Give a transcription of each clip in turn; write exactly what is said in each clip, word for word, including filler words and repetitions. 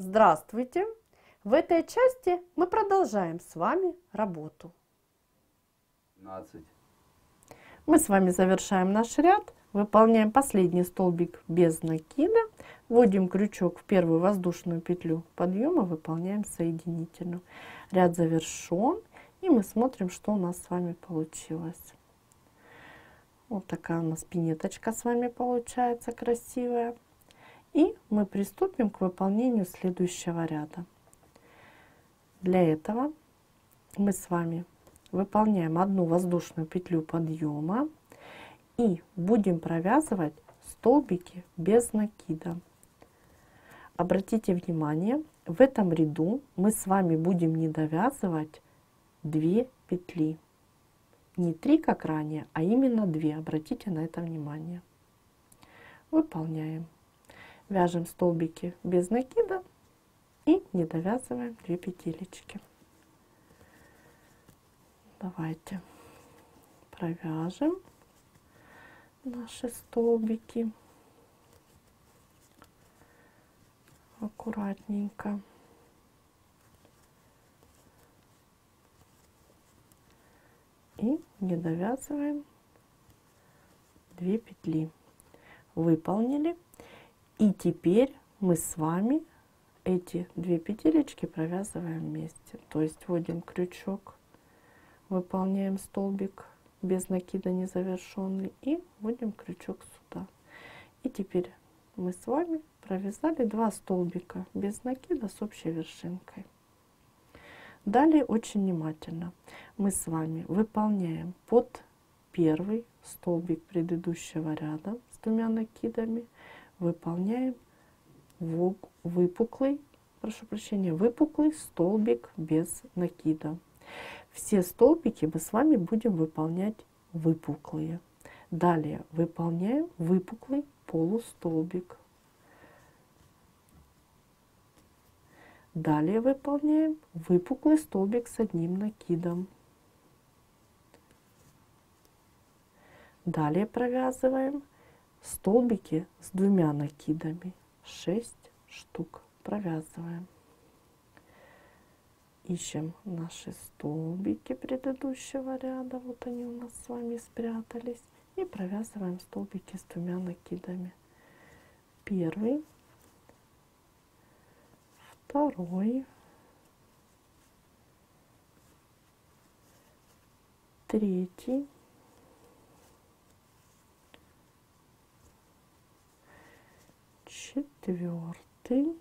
Здравствуйте! В этой части мы продолжаем с вами работу. пятнадцать. Мы с вами завершаем наш ряд, выполняем последний столбик без накида, вводим крючок в первую воздушную петлю подъема, выполняем соединительную. Ряд завершен, и мы смотрим, что у нас с вами получилось. Вот такая у нас пинеточка с вами получается красивая. И мы приступим к выполнению следующего ряда. Для этого мы с вами выполняем одну воздушную петлю подъема и будем провязывать столбики без накида. Обратите внимание, в этом ряду мы с вами будем не довязывать две петли. Не три, как ранее, а именно две. Обратите на это внимание. Выполняем. Вяжем столбики без накида и не довязываем две петелечки. Давайте провяжем наши столбики аккуратненько. И не довязываем две петли. Выполнили. И теперь мы с вами эти две петелечки провязываем вместе. То есть вводим крючок, выполняем столбик без накида незавершенный и вводим крючок сюда. И теперь мы с вами провязали два столбика без накида с общей вершинкой. Далее очень внимательно мы с вами выполняем под первый столбик предыдущего ряда с двумя накидами, выполняем выпуклый, прошу прощения, выпуклый столбик без накида. Все столбики мы с вами будем выполнять выпуклые. Далее выполняем выпуклый полустолбик. Далее выполняем выпуклый столбик с одним накидом. Далее провязываем столбики с двумя накидами, шесть штук провязываем. Ищем наши столбики предыдущего ряда, вот они у нас с вами спрятались, и провязываем столбики с двумя накидами. Первый, второй, третий, четвертый,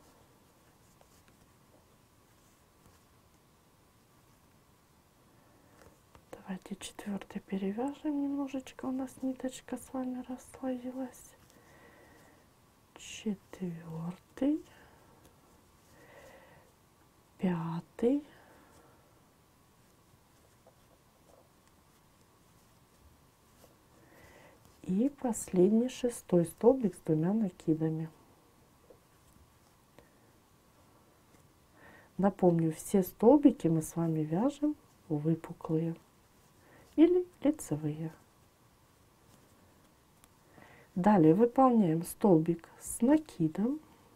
давайте четвертый перевяжем немножечко, у нас ниточка с вами расслоилась. Четвертый, пятый, и последний шестой столбик с двумя накидами. Напомню, все столбики мы с вами вяжем выпуклые или лицевые. Далее выполняем столбик с накидом,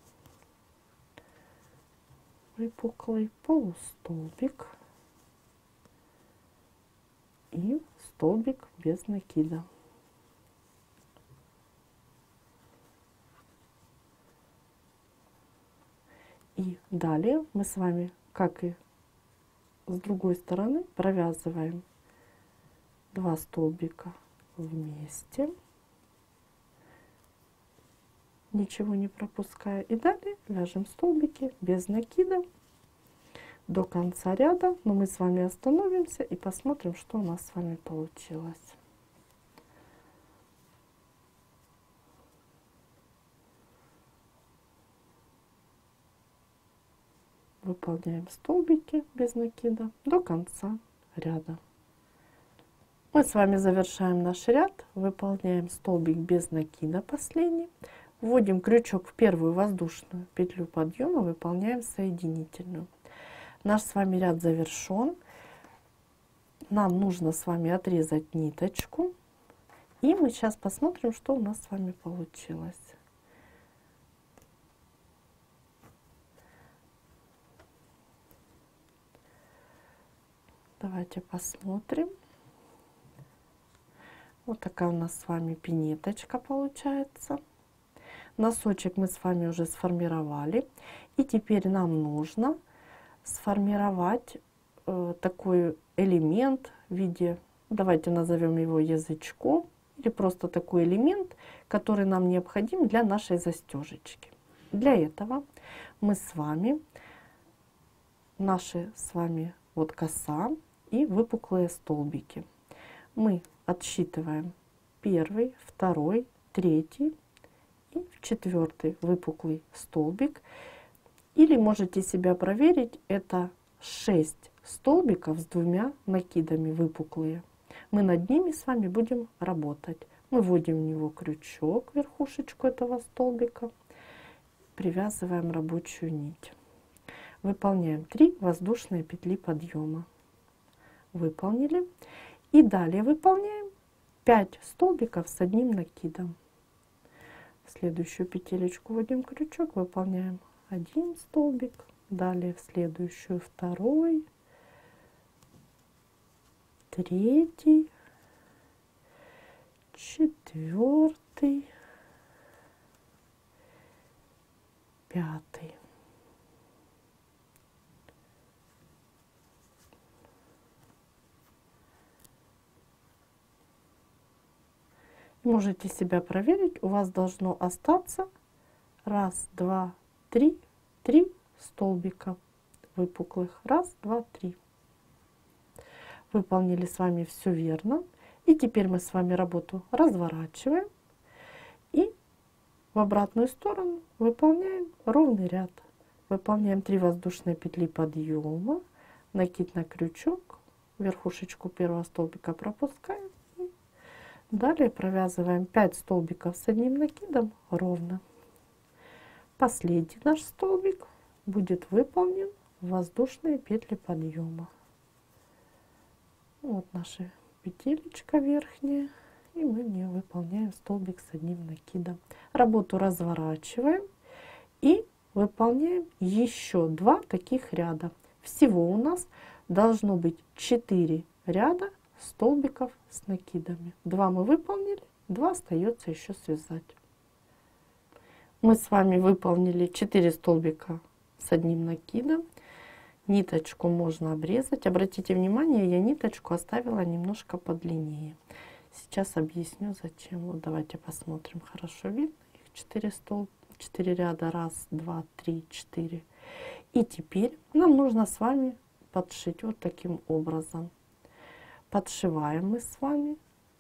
выпуклый полустолбик и столбик без накида. И далее мы с вами, как и с другой стороны, провязываем два столбика вместе, ничего не пропуская. И далее вяжем столбики без накида до конца ряда. Но мы с вами остановимся и посмотрим, что у нас с вами получилось. Выполняем столбики без накида до конца ряда. Мы с вами завершаем наш ряд, выполняем столбик без накида последний, вводим крючок в первую воздушную петлю подъема, выполняем соединительную. Наш с вами ряд завершен. Нам нужно с вами отрезать ниточку, и мы сейчас посмотрим, что у нас с вами получилось. Давайте посмотрим. Вот такая у нас с вами пинеточка получается. Носочек мы с вами уже сформировали. И теперь нам нужно сформировать э, такой элемент в виде, давайте назовем его язычком, или просто такой элемент, который нам необходим для нашей застежечки. Для этого мы с вами, наши с вами вот коса и выпуклые столбики. Мы отсчитываем первый, второй, третий и четвертый выпуклый столбик. Или можете себя проверить, это шесть столбиков с двумя накидами выпуклые. Мы над ними с вами будем работать. Мы вводим в него крючок, верхушечку этого столбика, привязываем рабочую нить. Выполняем три воздушные петли подъема. Выполнили. И далее выполняем пять столбиков с одним накидом. В следующую петелечку вводим крючок, выполняем один столбик, далее в следующую второй, третий, четвертый, пятый. Можете себя проверить, у вас должно остаться раз, два, три, три столбика выпуклых. Раз, два, три. Выполнили с вами все верно. И теперь мы с вами работу разворачиваем и в обратную сторону выполняем ровный ряд. Выполняем три воздушные петли подъема, накид на крючок, верхушечку первого столбика пропускаем. Далее провязываем пять столбиков с одним накидом ровно. Последний наш столбик будет выполнен в воздушные петли подъема. Вот наша петелечка верхняя, и мы в нее выполняем столбик с одним накидом. Работу разворачиваем и выполняем еще два таких ряда. Всего у нас должно быть четыре ряда столбиков с накидами. Два мы выполнили, два остается еще связать. Мы с вами выполнили четыре столбика с одним накидом. Ниточку можно обрезать. Обратите внимание, я ниточку оставила немножко подлиннее. Сейчас объясню зачем. Вот давайте посмотрим. Хорошо видно их четыре столб, четыре ряда. Раз, два, три, четыре. И теперь нам нужно с вами подшить вот таким образом. Подшиваем мы с вами.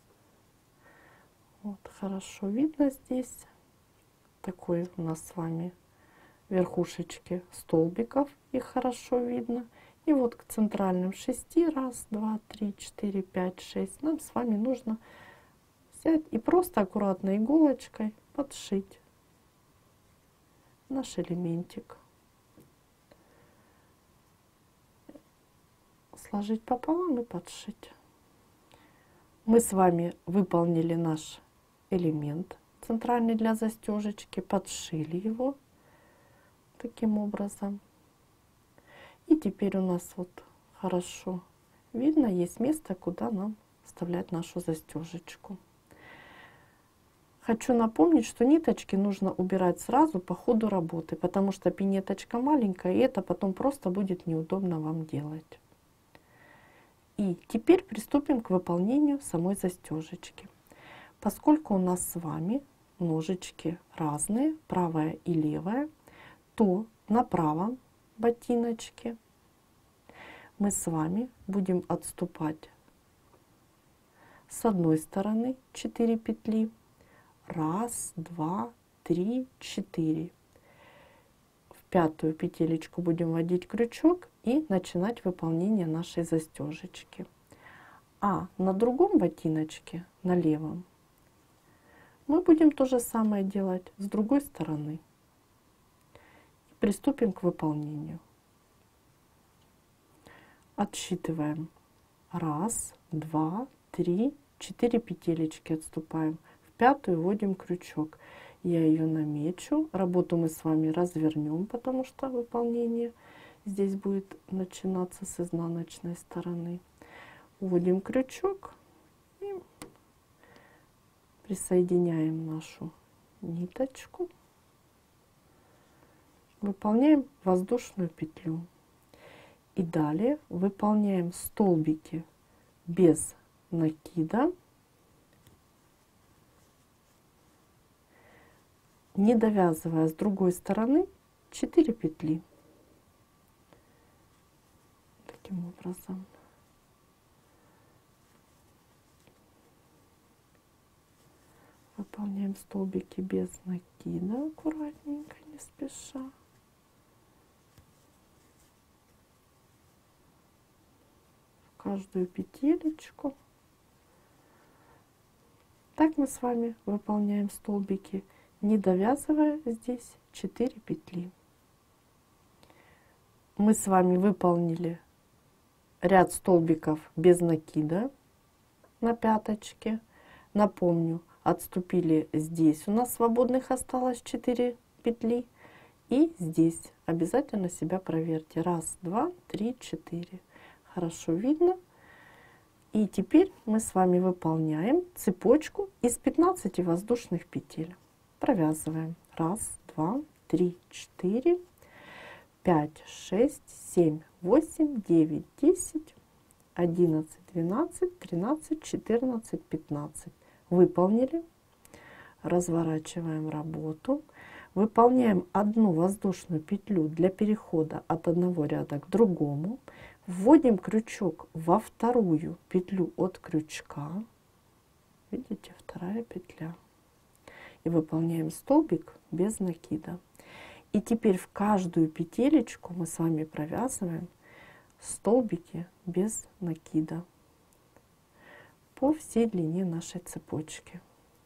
Вот хорошо видно здесь. Такой у нас с вами верхушечки столбиков. Их хорошо видно. И вот к центральным шести. Раз, два, три, четыре, пять, шесть. Нам с вами нужно взять и просто аккуратно иголочкой подшить наш элементик. Сложить пополам и подшить. Мы с вами выполнили наш элемент центральный для застежечки, подшили его таким образом. И теперь у нас вот хорошо видно, есть место, куда нам вставлять нашу застежечку. Хочу напомнить, что ниточки нужно убирать сразу по ходу работы, потому что пинеточка маленькая, и это потом просто будет неудобно вам делать. И теперь приступим к выполнению самой застежечки. Поскольку у нас с вами ножички разные, правая и левая, то на правом ботиночке мы с вами будем отступать с одной стороны четыре петли. Раз, два, три, четыре. В пятую петелечку будем вводить крючок и начинать выполнение нашей застежечки. А на другом ботиночке, на левом, мы будем то же самое делать с другой стороны. Приступим к выполнению. Отсчитываем. Раз, два, три, четыре петелечки отступаем. В пятую вводим крючок. Я ее намечу. Работу мы с вами развернем, потому что выполнение здесь будет начинаться с изнаночной стороны. Вводим крючок и присоединяем нашу ниточку. Выполняем воздушную петлю. И далее выполняем столбики без накида, не довязывая с другой стороны четыре петли. Таким образом. Выполняем столбики без накида, аккуратненько, не спеша. В каждую петелечку. Так мы с вами выполняем столбики, не довязывая здесь четыре петли. Мы с вами выполнили ряд столбиков без накида на пяточке. Напомню, отступили здесь, у нас свободных осталось четыре петли. И здесь обязательно себя проверьте. Раз, два, три, четыре. Хорошо видно. И теперь мы с вами выполняем цепочку из пятнадцати воздушных петель. Провязываем. Раз, два, три, четыре, пять, шесть, семь, восемь, девять, десять, одиннадцать, двенадцать, тринадцать, четырнадцать, пятнадцать. Выполнили. Разворачиваем работу. Выполняем одну воздушную петлю для перехода от одного ряда к другому. Вводим крючок во вторую петлю от крючка. Видите, вторая петля. И выполняем столбик без накида. И теперь в каждую петелечку мы с вами провязываем столбики без накида по всей длине нашей цепочки.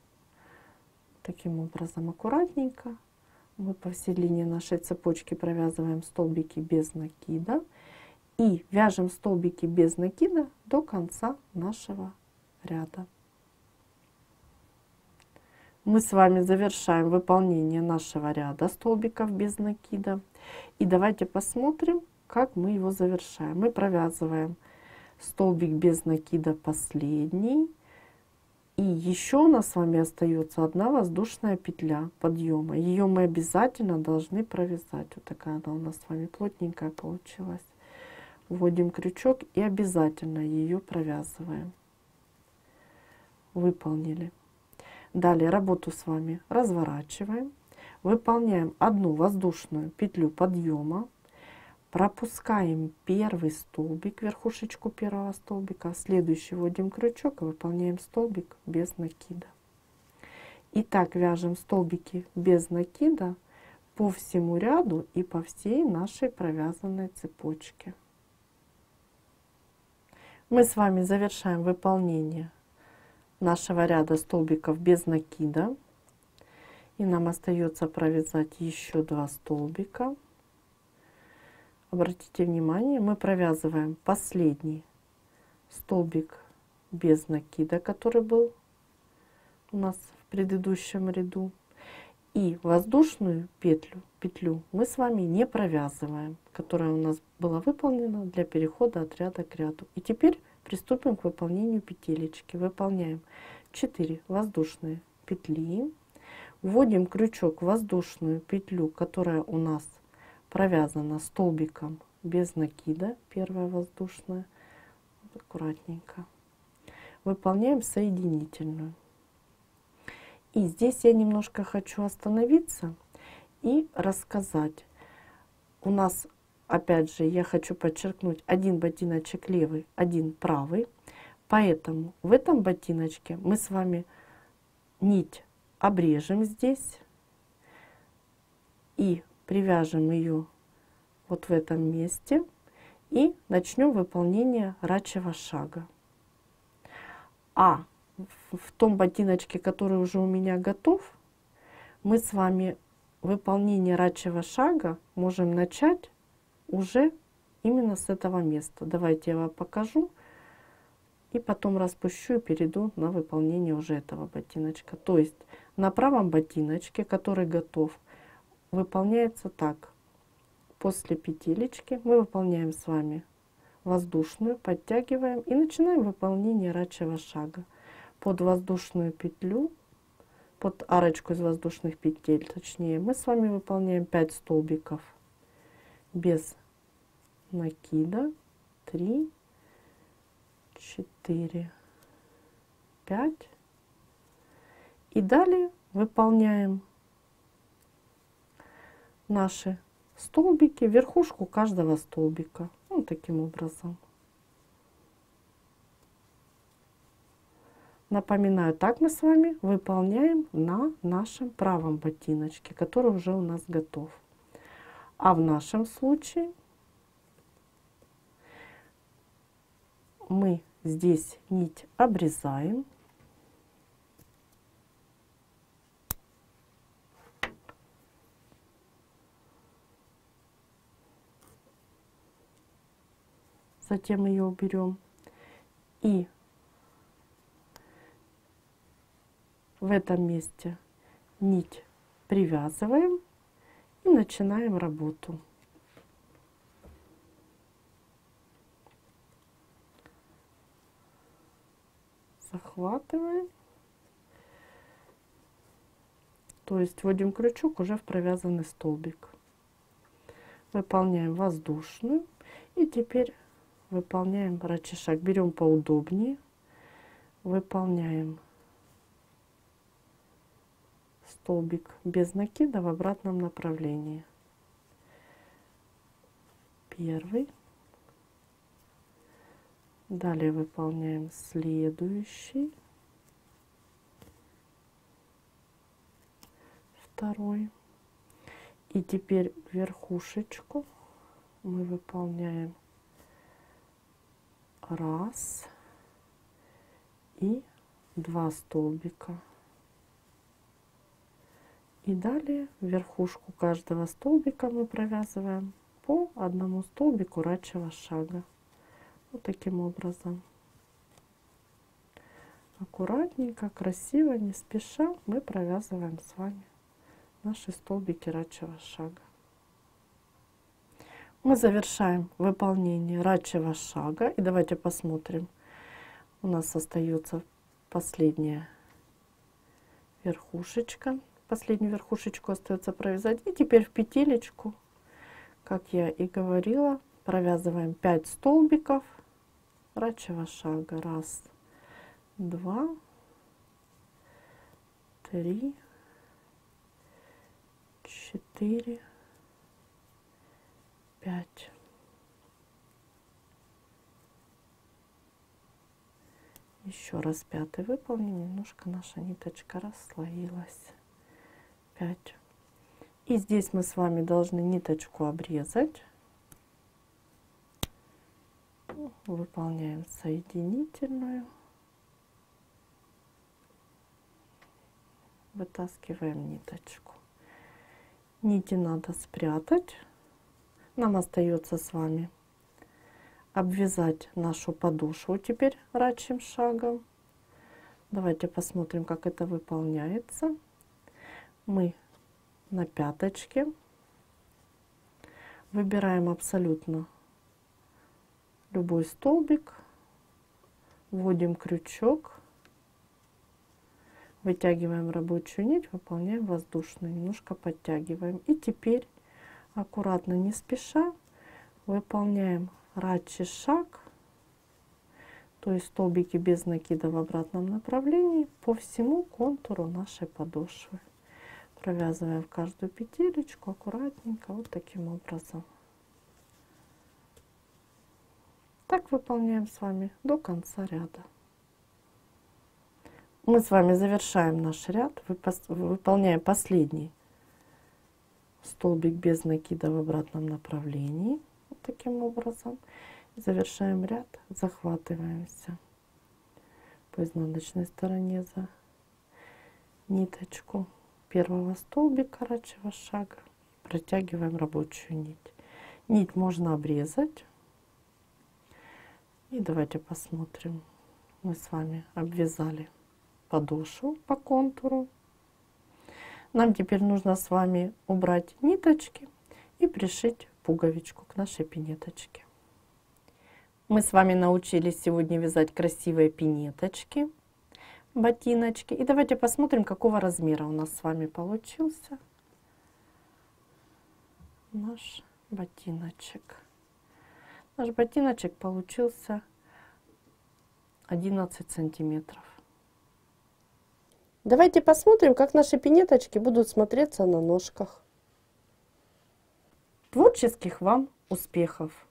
Таким образом, аккуратненько мы по всей длине нашей цепочки провязываем столбики без накида и вяжем столбики без накида до конца нашего ряда. Мы с вами завершаем выполнение нашего ряда столбиков без накида. И давайте посмотрим, как мы его завершаем. Мы провязываем столбик без накида последний. И еще у нас с вами остается одна воздушная петля подъема. Ее мы обязательно должны провязать. Вот такая она у нас с вами плотненькая получилась. Вводим крючок и обязательно ее провязываем. Выполнили. Далее работу с вами разворачиваем. Выполняем одну воздушную петлю подъема. Пропускаем первый столбик, верхушечку первого столбика. В следующий вводим крючок и выполняем столбик без накида. И так вяжем столбики без накида по всему ряду и по всей нашей провязанной цепочке. Мы с вами завершаем выполнение нашего ряда столбиков без накида. И нам остается провязать еще два столбика. Обратите внимание, мы провязываем последний столбик без накида, который был у нас в предыдущем ряду. И воздушную петлю, петлю мы с вами не провязываем, которая у нас была выполнена для перехода от ряда к ряду. И теперь приступим к выполнению петелечки. Выполняем четыре воздушные петли. Вводим крючок в воздушную петлю, которая у нас провязана столбиком без накида, первая воздушная, вот аккуратненько. Выполняем соединительную. И здесь я немножко хочу остановиться и рассказать. У нас, опять же, я хочу подчеркнуть, один ботиночек левый, один правый. Поэтому в этом ботиночке мы с вами нить обрежем здесь и привяжем ее вот в этом месте и начнем выполнение рачьего шага. А в том ботиночке, который уже у меня готов, мы с вами выполнение рачьего шага можем начать уже именно с этого места. Давайте я вам покажу и потом распущу и перейду на выполнение уже этого ботиночка. То есть на правом ботиночке, который готов, выполняется так. После петелечки мы выполняем с вами воздушную, подтягиваем и начинаем выполнение рачьего шага. Под воздушную петлю, под арочку из воздушных петель, точнее, мы с вами выполняем пять столбиков без накида. три, четыре, пять. И далее выполняем наши столбики, верхушку каждого столбика. Вот таким образом. Напоминаю, так мы с вами выполняем на нашем правом ботиночке, который уже у нас готов. А в нашем случае мы здесь нить обрезаем. Затем ее уберем. И в этом месте нить привязываем и начинаем работу. Захватываем. То есть вводим крючок уже в провязанный столбик. Выполняем воздушную. И теперь выполняем рачий шаг. Берем поудобнее. Выполняем столбик без накида в обратном направлении. Первый. Далее выполняем следующий. Второй. И теперь верхушечку мы выполняем раз и два столбика. И далее верхушку каждого столбика мы провязываем по одному столбику рачьего шага. Вот таким образом. Аккуратненько, красиво, не спеша мы провязываем с вами наши столбики рачьего шага. Мы завершаем выполнение рачьего шага. И давайте посмотрим. У нас остается последняя верхушечка. Последнюю верхушечку остается провязать. И теперь в петелечку, как я и говорила, провязываем пять столбиков рачьего шага. Раз, два, три, четыре, пять. Еще раз пятый выполним. Немножко наша ниточка расслоилась. пять. И здесь мы с вами должны ниточку обрезать. Выполняем соединительную. Вытаскиваем ниточку. Нити надо спрятать. Нам остается с вами обвязать нашу подошву теперь рачьим шагом. Давайте посмотрим, как это выполняется. Мы на пяточке выбираем абсолютно любой столбик, вводим крючок, вытягиваем рабочую нить, выполняем воздушную, немножко подтягиваем. И теперь аккуратно, не спеша, выполняем рачий шаг, то есть столбики без накида в обратном направлении по всему контуру нашей подошвы. Провязываем в каждую петелечку аккуратненько, вот таким образом. Так выполняем с вами до конца ряда. Мы с вами завершаем наш ряд, выполняем последний столбик без накида в обратном направлении, вот таким образом. Завершаем ряд, захватываемся по изнаночной стороне за ниточку первого столбика рачьего шага, протягиваем рабочую нить. Нить можно обрезать. И давайте посмотрим. Мы с вами обвязали подошву по контуру. Нам теперь нужно с вами убрать ниточки и пришить пуговичку к нашей пинеточке. Мы с вами научились сегодня вязать красивые пинеточки, ботиночки. И давайте посмотрим, какого размера у нас с вами получился наш ботиночек. Наш ботиночек получился одиннадцать сантиметров. Давайте посмотрим, как наши пинеточки будут смотреться на ножках. Творческих вам успехов!